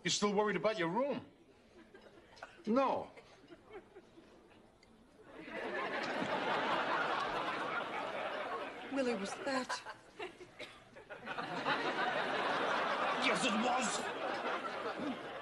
You're still worried about your room? No. Willie, was that? Yes, it was.